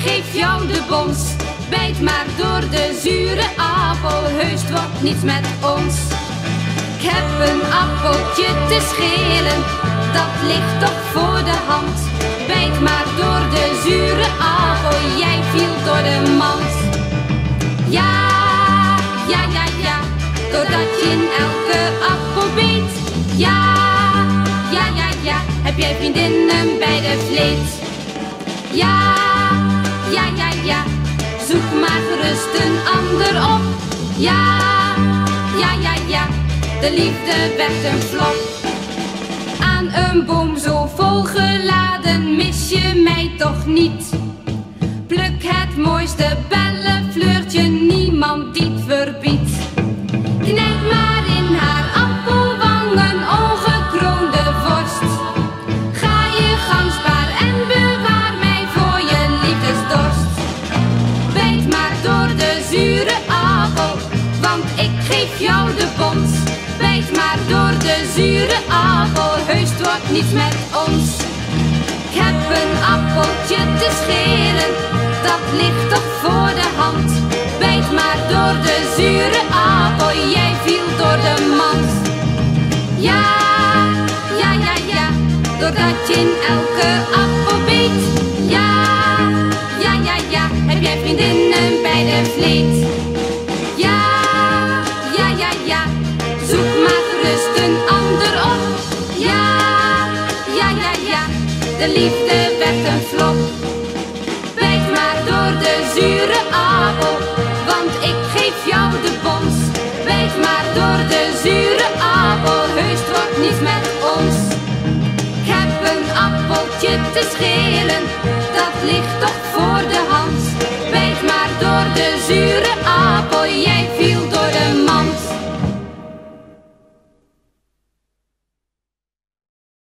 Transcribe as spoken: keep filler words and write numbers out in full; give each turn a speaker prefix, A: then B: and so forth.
A: geef jou de bons. Bijt maar door de zure appel, heus het wordt niets met ons. Ik heb een appeltje te schelen, dat ligt toch voor de hand. Bijt maar door de zure appel, jij viel door de mand. Ja, ja, ja, ja, doordat je in elke appel beet. Ja, ja, ja, ja, heb jij vriendinnen bij de vleet. Ja, ja, ja, ja, zoek maar gerust een ander op. Ja, ja, ja, ja, de liefde werd een flop. Aan een boom zo vol geladen mis je mij toch niet. Pluk het mooiste bellenfleurtje, niemand die het verbiedt. Knijp maar in haar appelwangen, ongekroonde vorst. Ga je gang, spaar en bewaar mij voor je liefdesdorst. Bijt maar door de zure appel, want ik geef jou de bons. Bijt maar door de zure appel, heus het wordt niets met ons. Ik heb een appeltje te schelen, dat ligt toch voor de hand. Bijt maar door de zure appel, jij viel door de mand. Ja, ja, ja, ja, doordat je in elke appel beet. Ja, ja, ja, ja, heb jij vriendinnen bij de vleet. Ja, ja, ja, ja, zoek maar gerust een ander op. Ja, ja, ja, ja, de liefde werd een flop. Bijt maar door de zure appel, want ik geef jou de bons. Bijt maar door de zure appel, heus het wordt niets met ons. Ik heb een appeltje te schelen, dat ligt toch voor de